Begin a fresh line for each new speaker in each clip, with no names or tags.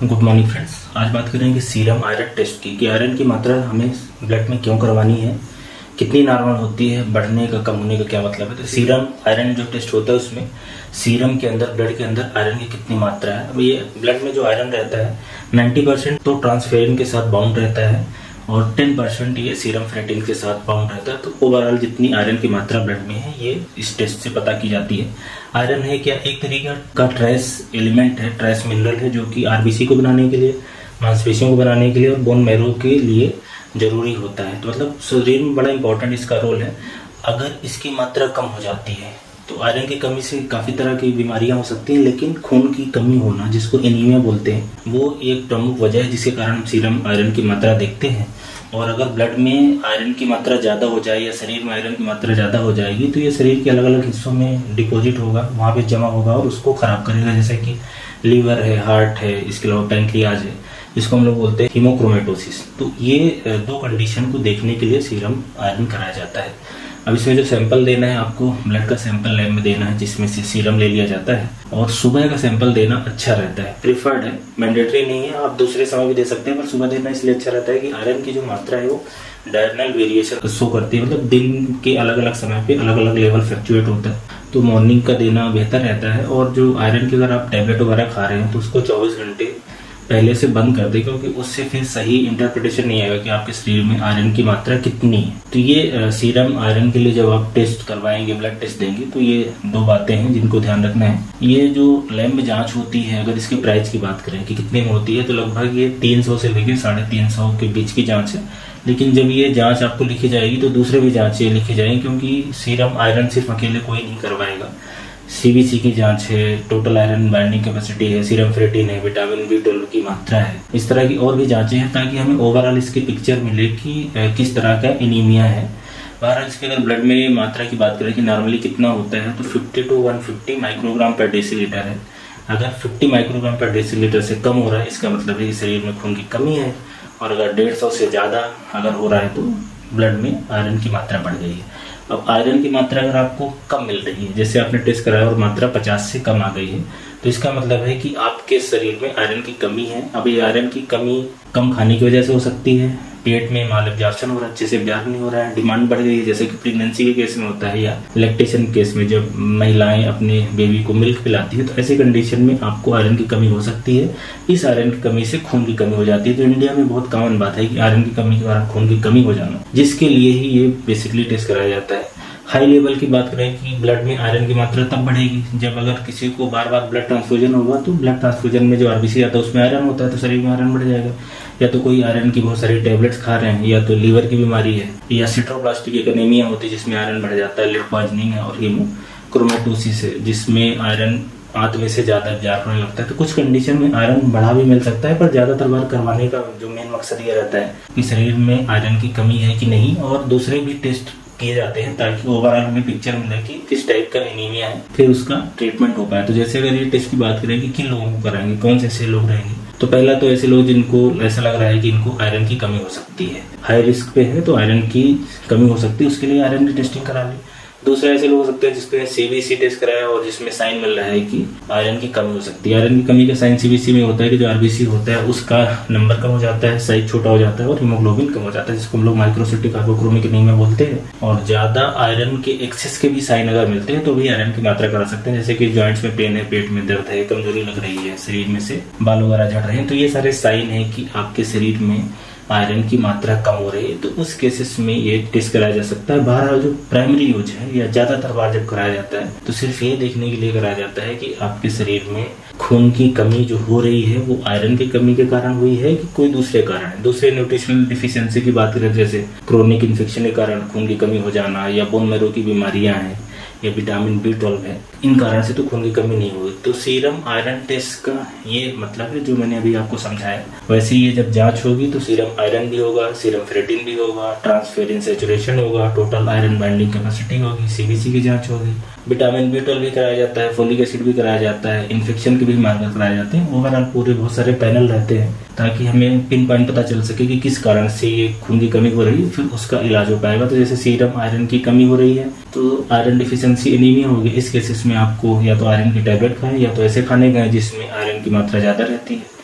Good morning friends. आज बात करेंगे सीरम आयरन टेस्ट की कि आयरन की मात्रा हमें ब्लड में क्यों करवानी है, कितनी नॉर्मल होती है, बढ़ने का कम होने का क्या मतलब है। तो सीरम आयरन जो टेस्ट होता है उसमें सीरम के अंदर ब्लड के अंदर आयरन की कितनी मात्रा है। अब ये ब्लड में जो आयरन रहता है 90% तो ट्रांसफेरिन के साथ बाउंड रहता है और 10% ये सीरम फेरेटिन के साथ बाउंड रहता है। तो ओवरऑल जितनी आयरन की मात्रा ब्लड में है ये इस टेस्ट से पता की जाती है। आयरन है क्या, एक तरीका का ट्रेस एलिमेंट है, ट्रेस मिनरल है, जो कि आरबीसी को बनाने के लिए, मांसपेशियों को बनाने के लिए और बोन मैरो के लिए जरूरी होता है। तो मतलब शरीर में बड़ा इंपॉर्टेंट इसका रोल है। अगर इसकी मात्रा कम हो जाती है तो आयरन की कमी से काफी तरह की बीमारियां हो सकती हैं, लेकिन खून की कमी होना जिसको एनीमिया बोलते हैं वो एक प्रमुख वजह है जिसके कारण हम सीरम आयरन की मात्रा देखते हैं। और अगर ब्लड में आयरन की मात्रा ज्यादा हो जाए या शरीर में आयरन की मात्रा ज्यादा हो जाएगी तो ये शरीर के अलग अलग हिस्सों में डिपॉजिट होगा, वहां पे जमा होगा और उसको खराब करेगा, जैसे कि लीवर है, हार्ट है, इसके अलावा पैंक्रियाज है, जिसको हम लोग बोलते हैं हीमोक्रोमेटोसिस। तो ये दो कंडीशन को देखने के लिए सीरम आयरन कराया जाता है। अब इसमें जो सैंपल देना है आपको, ब्लड का सैंपल लैब में देना है जिसमें से सीरम ले लिया जाता है और सुबह का सैंपल देना अच्छा रहता है, प्रिफर्ड है, मैंडेटरी नहीं है, आप दूसरे समय भी दे सकते हैं, पर सुबह देना इसलिए अच्छा रहता है कि आयरन की जो मात्रा है वो डायरेक्शनल वेरिएशन शो करती है, मतलब दिन के अलग अलग समय पे अलग अलग लेवल फ्लक्चुएट होता है। तो मॉर्निंग का देना बेहतर रहता है। और जो आयरन की अगर आप टैबलेट वगैरह खा रहे हैं तो उसको 24 घंटे पहले से बंद कर दे, क्योंकि उससे फिर सही इंटरप्रिटेशन नहीं आएगा कि आपके शरीर में आयरन की मात्रा कितनी है। तो ये सीरम आयरन के लिए जब आप टेस्ट करवाएंगे, ब्लड टेस्ट देंगे, तो ये दो बातें हैं जिनको ध्यान रखना है। ये जो लैब में जांच होती है, अगर इसके प्राइस की बात करें कि कितने में होती है, तो लगभग ये 300 से लेकर 350 के बीच की जांच है। लेकिन जब ये जांच आपको लिखी जाएगी तो दूसरे भी जांचें लिखी जाएंगी, क्योंकि सीरम आयरन सिर्फ अकेले कोई नहीं करवाएगा। सीबीसी की जांच है, टोटल आयरन बाइंडिंग कैपेसिटी है, सीरम फेरेटिन है, विटामिन B12 की मात्रा है, इस तरह की और भी जांचें हैं ताकि हमें ओवरऑल इसकी पिक्चर मिले कि किस तरह का एनीमिया है। बहरहाल इसके अगर ब्लड में मात्रा की बात करें कि नॉर्मली कितना होता है, तो 50 to 150 माइक्रोग्राम पर डेसीलीटर है। अगर 50 माइक्रोग्राम पर डेसीलीटर से कम हो रहा है इसका मतलब है कि शरीर में खून की कमी है, और अगर 150 से ज्यादा अगर हो रहा है तो ब्लड में आयरन की मात्रा बढ़ गई है। अब आयरन की मात्रा अगर आपको कम मिल रही है, जैसे आपने टेस्ट कराया और मात्रा 50 से कम आ गई है, तो इसका मतलब है कि आपके शरीर में आयरन की कमी है। अब ये आयरन की कमी कम खाने की वजह से हो सकती है, पेट में माल एब्जॉर्प्शन हो रहा है, अच्छे से एब्जॉर्ब नहीं हो रहा है, डिमांड बढ़ गई है, जैसे कि प्रेगनेंसी के केस में होता है या लैक्टेशन केस में जब महिलाएं अपने बेबी को मिल्क पिलाती है, तो ऐसी कंडीशन में आपको आयरन की कमी हो सकती है। इस आयरन की कमी से खून की कमी हो जाती है। तो इंडिया में बहुत कॉमन बात है कि आयरन की कमी के कारण खून की कमी हो जाना, जिसके लिए ही ये बेसिकली टेस्ट कराया जाता है। हाई लेवल की बात करें कि ब्लड में आयरन की मात्रा तब बढ़ेगी जब अगर किसी को बार बार ब्लड ट्रांसफ्यूजन होगा, तो ब्लड ट्रांसफ्यूजन में जो आरबीसी आता है उसमें आयरन होता है, तो शरीर में आयरन बढ़ जाएगा। या तो कोई आयरन की बहुत सारी टेबलेट्स खा रहे हैं, या तो लीवर की बीमारी है, या सिट्रोप्लास्टिक एनीमिया होती है जिसमें आयरन बढ़ जाता है, लीड पॉइजनिंग है, और हीमोक्रोमेटोसिस है जिसमें आयरन आंत में से ज्यादा एब्जॉर्ब होने लगता है। तो कुछ कंडीशन में आयरन बढ़ा भी मिल सकता है, पर ज्यादातर बार करवाने का जो मेन मकसद ये रहता है कि शरीर में आयरन की कमी है कि नहीं, और दूसरे भी टेस्ट किए जाते हैं ताकि ओवरऑल हमें पिक्चर मिले कि किस टाइप का एनीमिया है, फिर उसका ट्रीटमेंट हो पाए। तो जैसे अगर ये टेस्ट की बात करें कि किन लोगों को कराएंगे, कौन से ऐसे लोग रहेंगे, तो पहला तो ऐसे लोग जिनको ऐसा लग रहा है कि इनको आयरन की कमी हो सकती है, हाई रिस्क पे है तो आयरन की कमी हो सकती है, उसके लिए आयरन की टेस्टिंग करा ली। दूसरे ऐसे लोग हो सकते हैं जिसको सीबीसी टेस्ट कराया और जिसमें साइन मिल रहा है कि आयरन की कमी हो सकती है। आयरन की कमी का साइन सीबीसी में होता है कि जो आरबीसी होता है उसका नंबर कम हो जाता है, साइज छोटा हो जाता है और हीमोग्लोबिन कम हो जाता है, जिसको हम लोग माइक्रोसिटिक हाइपोक्रोमिक एनीमिया बोलते हैं। और ज्यादा आयरन के एक्सेस के भी साइन अगर मिलते हैं तो भी आयरन की मात्रा करा सकते हैं, जैसे कि जॉइंट्स में पेन है, पेट में दर्द है, कमजोरी लग रही है, शरीर में से बाल वगैरह झड़ रहे हैं, तो ये सारे साइन है कि आपके शरीर में आयरन की मात्रा कम हो रही है। तो उस केसेस में ये टेस्ट कराया जा सकता है। बहरहाल जो प्राइमरी यूज है या ज्यादातर बार जब कराया जाता है तो सिर्फ ये देखने के लिए कराया जाता है कि आपके शरीर में खून की कमी जो हो रही है वो आयरन की कमी के कारण हुई है कि कोई दूसरे कारण है। दूसरे न्यूट्रिशनल डिफिशियंसी की बात करें, जैसे क्रोनिक इन्फेक्शन के कारण खून की कमी हो जाना, या बोन मैरो की बीमारियां हैं, या विटामिन B12 है, इन कारण से तो खून की कमी नहीं हुई। तो सीरम आयरन टेस्ट का ये मतलब है जो मैंने अभी आपको समझाया। वैसे ये जब जांच होगी तो सीरम आयरन भी होगा, सीरम फेरेटिन भी होगा, ट्रांसफेरिन सैचुरेशन होगा, टोटल आयरन बाइंडिंग कैपेसिटी होगी, सीबीसी की जांच होगी, विटामिन B12 भी कराया जाता है, फोलिक एसिड भी कराया जाता है, इन्फेक्शन के भी मार्कर कराए जाते हैं। ओवरऑल पूरे बहुत सारे पैनल रहते हैं ताकि हमें पिन पॉइंट पता चल सके कि किस कारण से ये खून की कमी हो रही है, फिर उसका इलाज हो पाएगा। तो जैसे सीरम आयरन की कमी हो रही है तो आयरन डिफिशियंसी एनीमिया होगी, इस केसेस में आपको या तो आयरन की टैबलेट खाएं या तो ऐसे खाने का जिसमें आयरन की मात्रा ज्यादा रहती है,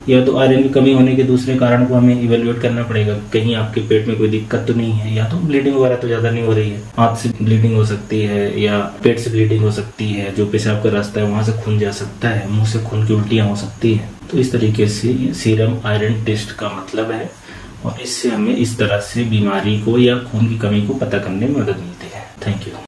या तो आयरन की कमी होने के दूसरे कारण को हमें इवेल्युएट करना पड़ेगा, कहीं आपके पेट में कोई दिक्कत तो नहीं है, या तो ब्लीडिंग वगैरह तो ज्यादा नहीं हो रही है, हाथ से ब्लीडिंग हो सकती है या पेट से ब्लीडिंग हो सकती है, जो पेशाब का रास्ता है वहां से खून जा सकता है, मुंह से खून की उल्टियां हो सकती है। तो इस तरीके से सीरम आयरन टेस्ट का मतलब है, और इससे हमें इस तरह से बीमारी को या खून की कमी को पता करने में मदद मिलती है। Thank you.